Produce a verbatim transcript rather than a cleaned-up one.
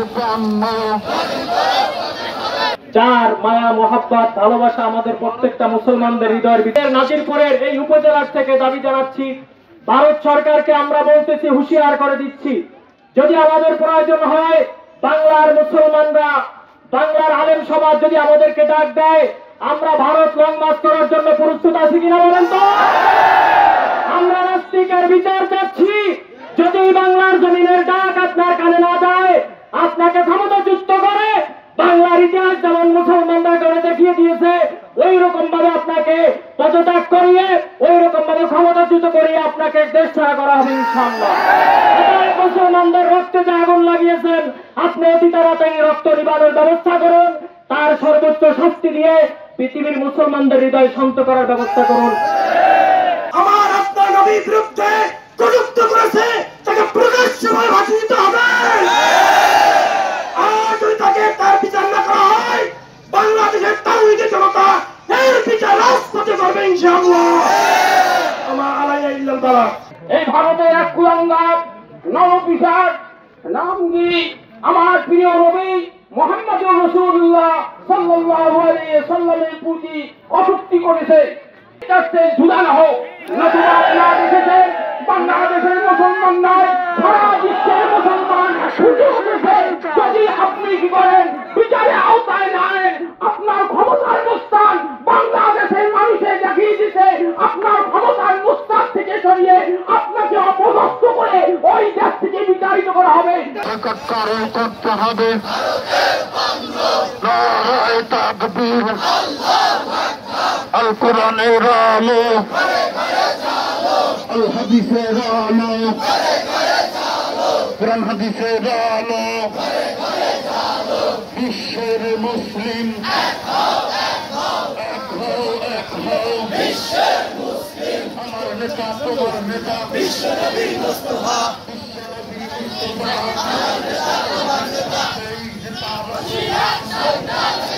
যার মায়া মোহাব্বত ভালোবাসা আমাদের প্রত্যেকটা মুসলমানদের হৃদয়ের ভিতরে। নাজিরপুরের এই উপজেলার থেকে দাবি জানাচ্ছি, ভারত সরকারকে আমরা বলতেছি, হুঁশিয়ার করে দিচ্ছি, যদি আমাদের প্রয়োজন হয় বাংলার মুসলমানরা, বাংলার আলেম সমাজ যদি আমাদেরকে ডাক দেয়, আমরা ভারত লং মার্চ করার জন্য প্রস্তুত আছি কিনা বলেন তো? আমরা নাস্তিকের বিচার চাচ্ছি। যদি বাংলার জমিনের ডাক আপনার কানে না যায়, আপনাকে ক্ষমতাচ্যুত করে বাংলার ইতিহাস যেমন মুসলমানরা করে দেখিয়ে দিয়েছে, ওই রকম ভাবে আপনাকে পদত্যাগ করিয়ে, ওই রকম ভাবে ক্ষমতাচ্যুত করিয়ে আপনাকে দেশ ছাড়া করা হবে ইনশাআল্লাহ। মুসলমানদের রক্তে যে আগুন লাগিয়েছেন, আপনি অতি তাড়াতাড়ি রক্ত নিবারণের ব্যবস্থা করুন, তার সর্বোচ্চ শাস্তি দিয়ে পৃথিবীর মুসলমানদের হৃদয় শান্ত করার ব্যবস্থা করুন। আমার আপনার নবীর বিরুদ্ধে কটূক্তি করেছে, তাকে প্রকাশ্যভাবে ফাঁসি দিতে হবে। আর যদি তাকে তার বিচার না করা হয়, বাংলাদেশের তাওহীদের জনতা এর বিচার রাজপথে করবে ইনশাআল্লাহ। আমার আলাইয়া ইল্লাল বালাগ। এই ভারতের এক কুলাঙ্গার নবপিসার নামগি আমার প্রিয় নবী মুহাম্মদুর রাসূলুল্লাহ সাল্লাল্লাহু আলাইহি সাল্লামের প্রতি কটূক্তি করেছে। এটাতে ঝুলানো হোক। নতুবা আপনারা দেখেছেন বাংলাদেশের মুসলমান নয়, সারা বিশ্বের মুসলমান সুযোগ পেয়েছে। যদি আপনি কি করেন, বিচারে আওতায় না আনেন, আপনার ক্ষমতার মুস্তান বাংলাদেশের মানুষের দেখিয়ে দিতে, আপনার ক্ষমতার মুস্তান থেকে সরিয়ে আপনাকে অপদস্থ করে ওই দেশ থেকে বিতাড়িত করা হবে। করতে হবে নারায়ে তাকবীর, আল কোরআনের আলো, আল হাদিসের আলো, কোরআন হাদিসের আলো, বিশ্বের মুসলিম এক হও, এক হও, আমার নেতা তোমার নেতা, বিশ্বনবী মুস্তাফা, বিশ্বনবী মুস্তাফা, আমার নেতা তোমার নেতা, সেই জিন্দাবাদ।